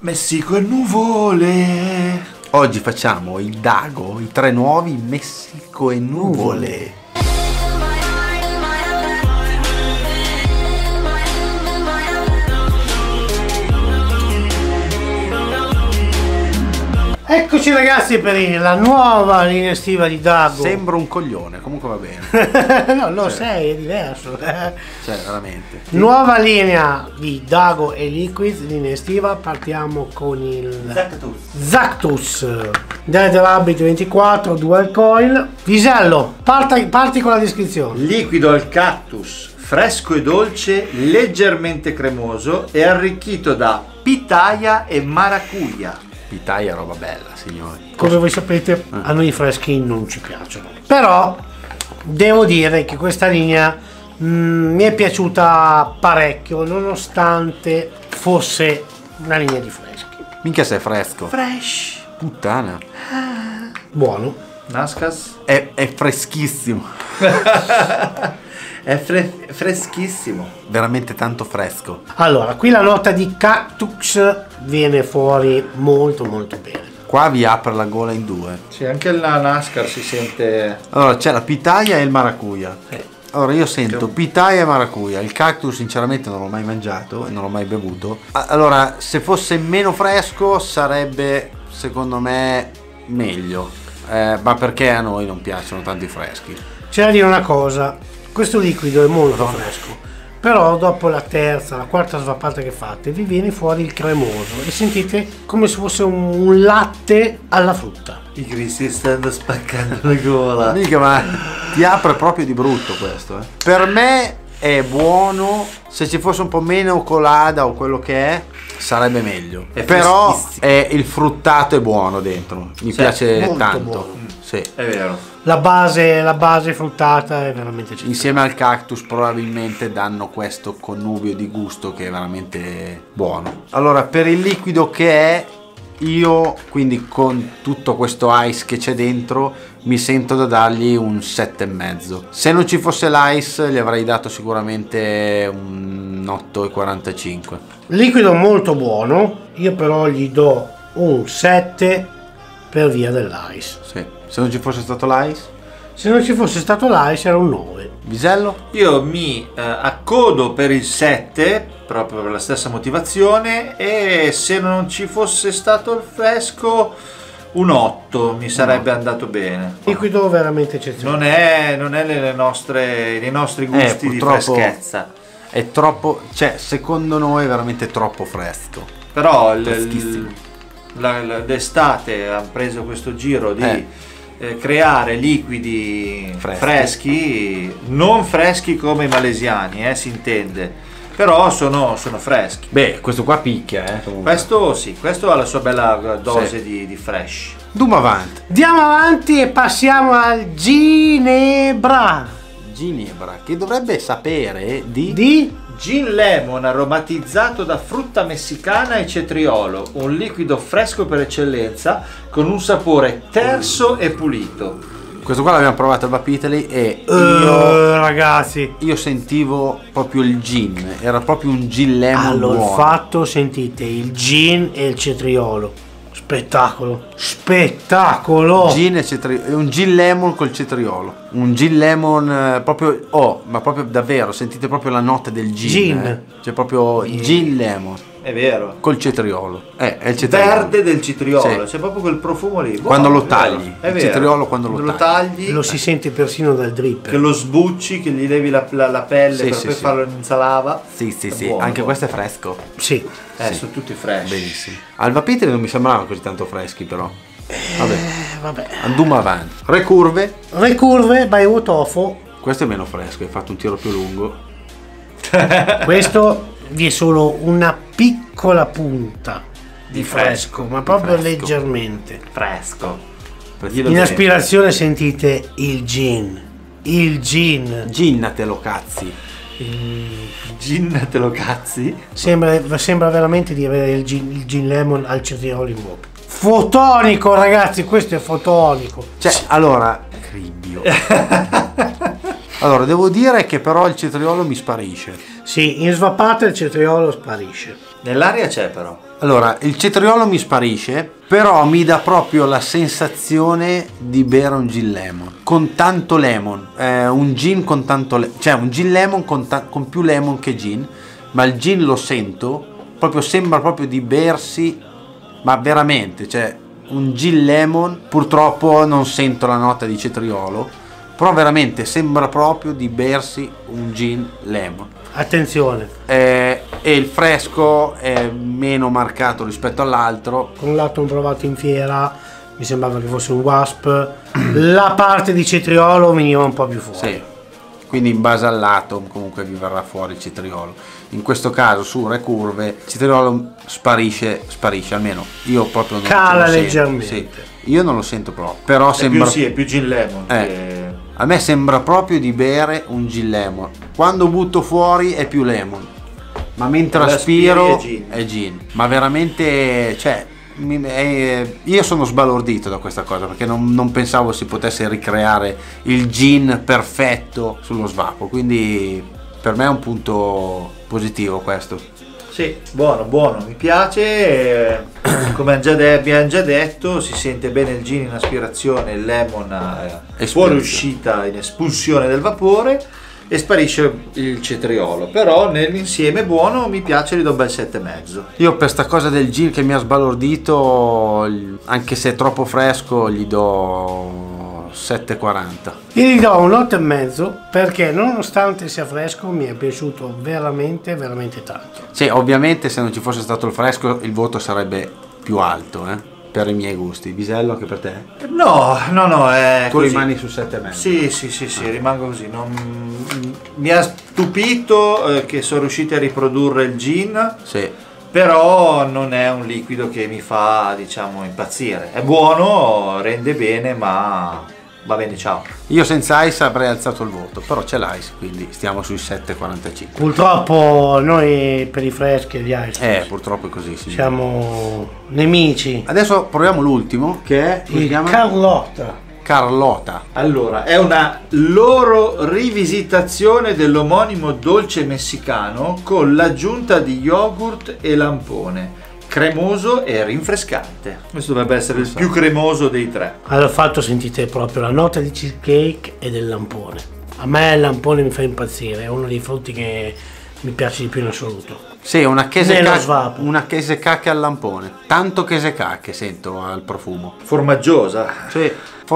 Messico e nuvole. Oggi facciamo il Dago, i 3 nuovi Messico e nuvole. Eccoci ragazzi per la nuova linea estiva di Dago. Sembra un coglione, comunque va bene. No, lo sei, è diverso. Cioè, veramente. Nuova linea di Dago e Liquids, linea estiva. Partiamo con il Zactus Dead Rabbit 24 Dual Coil. Visello, parti con la descrizione. Liquido al cactus, fresco e dolce, leggermente cremoso e arricchito da pitaya e maracuja. Pitaya è roba bella, signori. Come voi sapete, a noi i freschi non ci piacciono. Però devo dire che questa linea mi è piaciuta parecchio, nonostante fosse una linea di freschi. Minchia, sei fresco. Fresh. Puttana. Buono. Nascas? È freschissimo. È freschissimo. Veramente tanto fresco. Allora, qui la nota di cactus viene fuori molto molto bene. Qua vi apre la gola in due. Sì, anche la Nascar si sente. Allora c'è la pitaya e il maracuja. Allora io sento pitaya e maracuja. Il cactus sinceramente non l'ho mai mangiato e non l'ho mai bevuto. Allora se fosse meno fresco sarebbe secondo me meglio. Ma perché a noi non piacciono tanto i freschi. C'è da dire una cosa, questo liquido è molto fresco, però dopo la terza, la quarta svappata che fate vi viene fuori il cremoso e sentite come se fosse un latte alla frutta. I cristi stanno spaccando la gola. Mica, ma ti apre proprio di brutto questo. Per me è buono, se ci fosse un po' meno colada o quello che è sarebbe meglio. Però il fruttato è buono dentro, mi piace molto tanto. buono. Sì. È vero. La base fruttata è veramente eccezionale. Insieme al cactus probabilmente danno questo connubio di gusto che è veramente buono. Allora per il liquido che è, io quindi con tutto questo ice che c'è dentro mi sento da dargli un 7,5. Se non ci fosse l'ice gli avrei dato sicuramente un 8,45. Liquido molto buono, io però gli do un 7 per via dell'ice. Sì. Se non ci fosse stato l'ice? Se non ci fosse stato l'ice era un 9. Visello? Io mi accodo per il 7 proprio per la stessa motivazione, e se non ci fosse stato il fresco un 8 mi sarebbe andato bene. Liquido veramente eccezionale. Non è nei nostri gusti di freschezza. È troppo, cioè secondo noi è veramente troppo fresco. Però d'estate hanno preso questo giro di creare liquidi freschi, non freschi come i malesiani, si intende, però sono freschi. Beh, questo qua picchia, Questo sì, questo ha la sua bella dose di fresh. Andiamo avanti. Andiamo avanti e passiamo al Ginebra. Ginebra, che dovrebbe sapere di Gin lemon aromatizzato da frutta messicana e cetriolo, un liquido fresco per eccellenza con un sapore terso e pulito. Questo qua l'abbiamo provato al Vapitali e ragazzi, io sentivo proprio il gin, era proprio un gin lemon allora, buono. il fatto, sentite, il gin e il cetriolo. Spettacolo, spettacolo. Gin e cetriolo, un gin lemon col cetriolo, un gin lemon proprio, ma proprio davvero, sentite proprio la nota del gin. C'è proprio gin lemon. È vero. Col cetriolo. È il cetriolo. Verde del cetriolo, Sì. c'è proprio quel profumo lì. Quando lo tagli, È il vero. cetriolo quando lo tagli. Lo si sente persino dal drip. Che lo sbucci, che gli levi la pelle per poi farlo in insalata. Sì. Buono, Anche buono. questo è fresco. Sì. Sono tutti fresh. Benissimo. Al Vapitali non mi sembravano così tanto freschi però. Vabbè. Andiamo avanti. Recurve by Wotofo. Questo è meno fresco, hai fatto un tiro più lungo. Questo vi è solo una piccola punta di fresco, ma proprio leggermente. Fresco. In aspirazione sentite il gin. Il gin. Ginnatelo cazzi. Gin te lo cazzi. Sembra veramente di avere il gin lemon al cetriolo in bocca. Fotonico, ragazzi, questo è fotonico. Cioè, allora, cribbio. Allora, devo dire che però il cetriolo mi sparisce. Sì, in svappata il cetriolo sparisce. Nell'aria c'è però. Allora, il cetriolo mi sparisce, però mi dà proprio la sensazione di bere un gin lemon con tanto lemon, un gin con tanto cioè un gin lemon con più lemon che gin, ma il gin lo sento, proprio sembra proprio di bersi, ma veramente, cioè un gin lemon. Purtroppo non sento la nota di cetriolo, però veramente sembra proprio di bersi un gin lemon. Attenzione, E il fresco è meno marcato rispetto all'altro. con l'altro provato in fiera mi sembrava che fosse un wasp, la parte di cetriolo veniva un po' più fuori. Sì, quindi in base al lato comunque vi verrà fuori il cetriolo. In questo caso su Re Curve il cetriolo sparisce, almeno io proprio non Cala lo sento. leggermente. Sì, io non lo sento proprio, però sembra È più gin lemon. a me sembra proprio di bere un gin lemon. Quando butto fuori è più lemon, ma mentre aspiro è gin. Ma veramente, cioè, io sono sbalordito da questa cosa, perché non pensavo si potesse ricreare il gin perfetto sullo svapo, quindi per me è un punto positivo questo. Sì, buono, mi piace. Come abbiamo già detto, si sente bene il gin in aspirazione, il lemon fuoriuscita in espulsione del vapore, e sparisce il cetriolo. Però nell'insieme buono, mi piace, gli do un bel 7,5. Io per sta cosa del gin che mi ha sbalordito, anche se è troppo fresco, gli do 7,40. Io gli do un 8,5 perché nonostante sia fresco mi è piaciuto veramente tanto. Sì, ovviamente se non ci fosse stato il fresco il voto sarebbe più alto, per i miei gusti. Bisello, anche per te? No, è Tu così. rimani su 7,5. Sì, rimango così. Mi ha stupito che sono riusciti a riprodurre il gin. Sì. Però non è un liquido che mi fa, diciamo, impazzire. È buono, rende bene, ma va bene, ciao. Io senza ice avrei alzato il voto, però c'è l'ice, quindi stiamo sui 7,45. Purtroppo noi per i freschi e gli ice Purtroppo è così, sì. siamo nemici. Adesso proviamo l'ultimo, che è, come si Il chiama? Carlotta. Allora, è una loro rivisitazione dell'omonimo dolce messicano con l'aggiunta di yogurt e lampone. Cremoso e rinfrescante. Questo dovrebbe essere il più cremoso dei tre. Allora fatto, sentite proprio la nota di cheesecake e del lampone. A me il lampone mi fa impazzire, è uno dei frutti che mi piace di più in assoluto. Sì, una Nello svapo. chesecacche al lampone. Tanto chesecacche sento al profumo. Formaggiosa. Sì,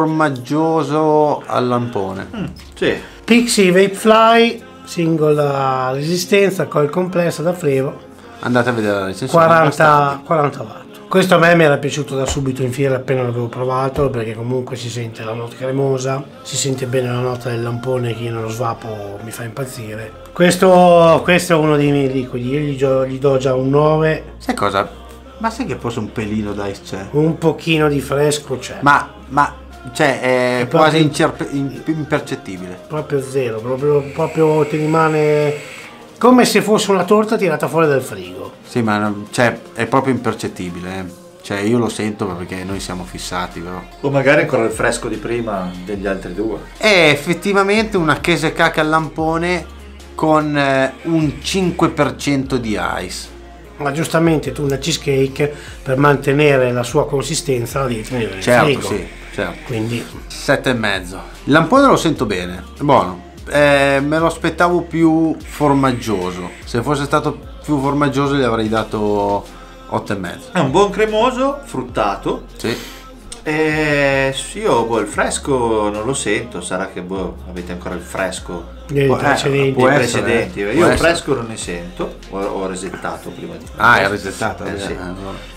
formaggioso al lampone. Sì. Pixie Vape Fly, singola resistenza, coil complessa da frevo, Andate a vedere la recensione. 40 watt. Questo a me mi era piaciuto da subito in fiera appena l'avevo provato, perché comunque si sente la nota cremosa, si sente bene la nota del lampone che nello svapo mi fa impazzire. Questo è uno dei miei liquidi, io gli do già un 9, Sai cosa? Ma sai che forse un pelino d'ice c'è? un pochino di fresco c'è. Ma cioè è È quasi proprio- impercettibile. Proprio zero, proprio ti rimane come se fosse una torta tirata fuori dal frigo. Sì, ma cioè, è proprio impercettibile. Cioè io lo sento perché noi siamo fissati, però. O magari ancora il fresco di prima degli altri due. È effettivamente una chesecacche al lampone con un 5% di ice. Ma giustamente tu una cheesecake per mantenere la sua consistenza la devi tenere nel Certo, frigo. sì, certo. Quindi 7,5. Il lampone lo sento bene, è buono. Me lo aspettavo più formaggioso. Se fosse stato più formaggioso gli avrei dato 8,5. È un buon cremoso, fruttato. Sì. Sì, io il fresco non lo sento, sarà che avete ancora il fresco dei precedenti. può dei essere, precedenti. può Io il essere. fresco non ne sento, ho resettato prima di È resettato. sì. Allora.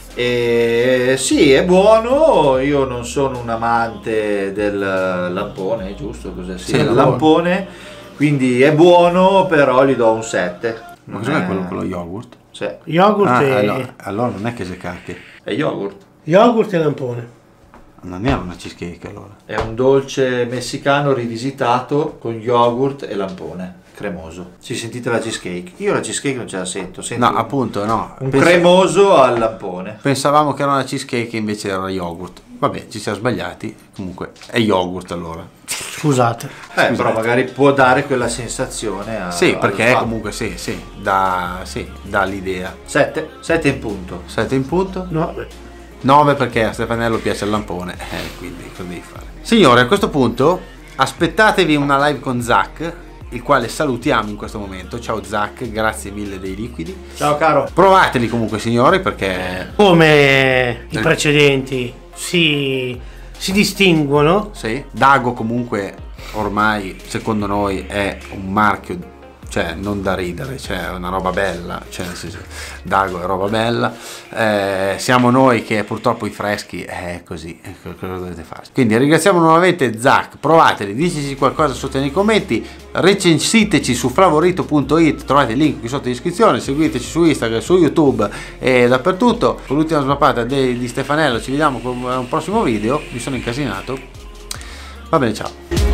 Sì, è buono. Io non sono un amante del lampone, giusto? Cos'è? Sì, Sì, il lampone. lampone, quindi è buono, però gli do un 7. Ma cos'è quello con lo yogurt? Sì, Yogurt e allora non è chesecacche. è yogurt. yogurt e lampone. Non era una cheesecake allora. È un dolce messicano rivisitato con yogurt e lampone cremoso. Si sentite la cheesecake? Io la cheesecake non ce la sento. Sento No, appunto, no. un cremoso al lampone. Pensavamo che era una cheesecake, invece era yogurt. Vabbè, ci siamo sbagliati. Comunque, è yogurt allora. Scusate. Però magari può dare quella sensazione sì, perché al comunque sì, dà l'idea. 7 in punto. 7 in punto? No, 9 perché a Stefanello piace il lampone, quindi cosa devi fare? Signore, a questo punto aspettatevi una live con Zach, il quale salutiamo in questo momento. Ciao Zach, grazie mille dei liquidi. Ciao caro. Provateli comunque signori, perché come i precedenti si distinguono. sì, Dago comunque ormai secondo noi è un marchio, cioè non da ridere, cioè è una roba bella, cioè nel senso, Dago è roba bella. Siamo noi che purtroppo i freschi è così, cosa dovete fare? Quindi ringraziamo nuovamente Zach, provateli, diteci qualcosa sotto nei commenti, recensiteci su flavorito.it, trovate il link qui sotto in descrizione, seguiteci su Instagram, su YouTube e dappertutto. Con l'ultima snappata di Stefanello ci vediamo con un prossimo video. Mi sono incasinato, va bene, ciao.